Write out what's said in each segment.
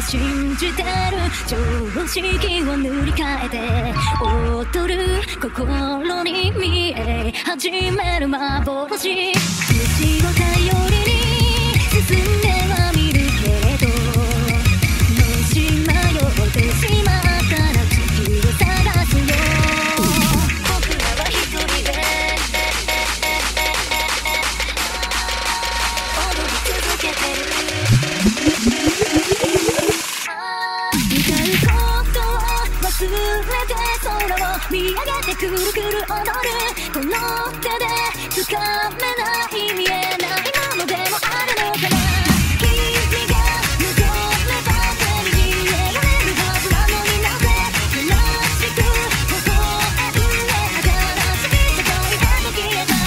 信じてる常識を塗り替えて劣る心に見え始める幻口を頼りに進んではみるけれどもし迷ってしまったら月を探すよ僕らは一人で踊り続けてる忘れて空を見上げてくるくる踊るこの手で掴めない見えないものでもあるのかな君が望めば手に入れられるはずなのになぜ虚しく微笑んで新しい世界へと消えた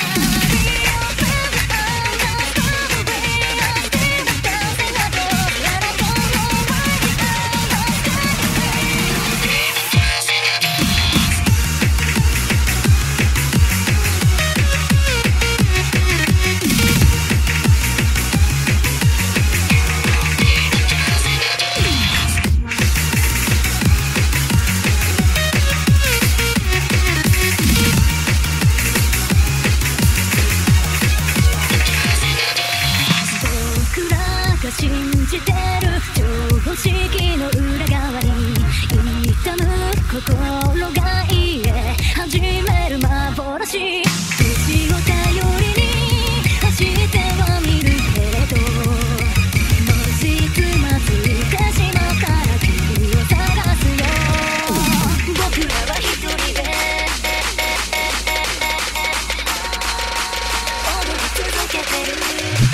信じてる常識の裏側に痛む心が癒え始める幻口を頼りに走ってはみるけれどもしつまずいてしまったら君を探すよ僕らは一人で踊り続けてる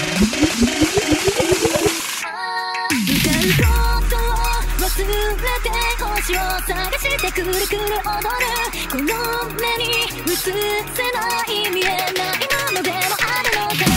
忘れて星を探してくるくる踊るこの目に映せない見えないものでもあるのか